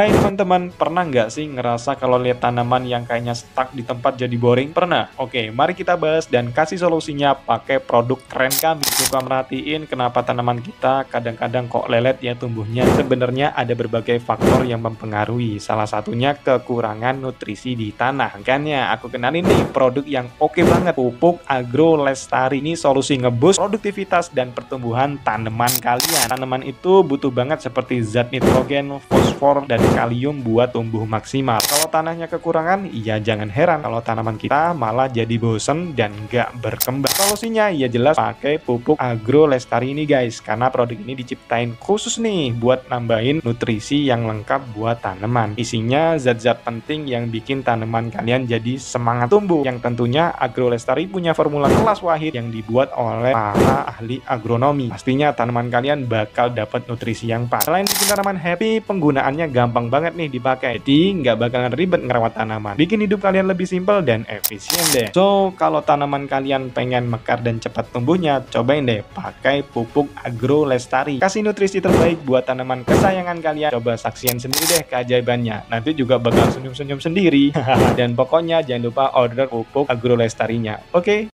Hai teman-teman, pernah nggak sih ngerasa kalau lihat tanaman yang kayaknya stuck di tempat jadi boring? Pernah? Oke, mari kita bahas dan kasih solusinya pakai produk keren kami. Suka merhatiin kenapa tanaman kita kadang-kadang kok lelet ya tumbuhnya. Sebenarnya ada berbagai faktor yang mempengaruhi. Salah satunya kekurangan nutrisi di tanah. Makanya aku kenalin nih produk yang oke banget. Pupuk Agro Lestari ini solusi ngeboost produktivitas dan pertumbuhan tanaman kalian. Tanaman itu butuh banget seperti zat nitrogen, fosfor, dan kalium buat tumbuh maksimal. Kalau tanahnya kekurangan, ya jangan heran kalau tanaman kita malah jadi bosen dan nggak berkembang. Solusinya ya jelas pakai pupuk Agro Lestari ini guys, karena produk ini diciptain khusus nih buat nambahin nutrisi yang lengkap buat tanaman. Isinya zat-zat penting yang bikin tanaman kalian jadi semangat tumbuh. Yang tentunya Agro Lestari punya formula kelas wahid yang dibuat oleh para ahli agronomi. Pastinya tanaman kalian bakal dapat nutrisi yang pas. Selain bikin tanaman happy, penggunaannya gampang banget nih dipakai, jadi nggak bakalan ribet ngerawat tanaman, bikin hidup kalian lebih simpel dan efisien deh. So kalau tanaman kalian pengen mekar dan cepat tumbuhnya, cobain deh pakai pupuk Agro Lestari, kasih nutrisi terbaik buat tanaman kesayangan kalian. Coba saksian sendiri deh keajaibannya, nanti juga bakal senyum-senyum sendiri. Dan pokoknya jangan lupa order pupuk Agro Lestarinya, oke?